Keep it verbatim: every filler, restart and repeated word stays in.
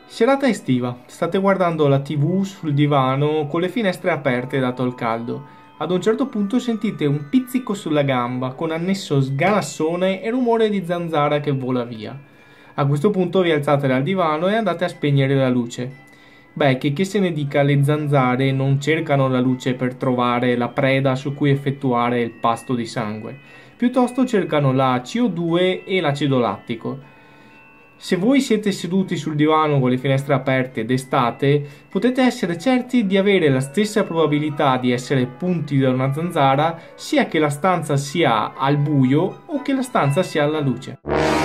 Serata estiva, state guardando la T V sul divano con le finestre aperte dato il caldo. Ad un certo punto sentite un pizzico sulla gamba con annesso sganassone e rumore di zanzara che vola via. A questo punto vi alzate dal divano e andate a spegnere la luce. Beh, che, che se ne dica, le zanzare non cercano la luce per trovare la preda su cui effettuare il pasto di sangue, piuttosto cercano la C O due e l'acido lattico. Se voi siete seduti sul divano con le finestre aperte d'estate, potete essere certi di avere la stessa probabilità di essere punti da una zanzara, sia che la stanza sia al buio o che la stanza sia alla luce.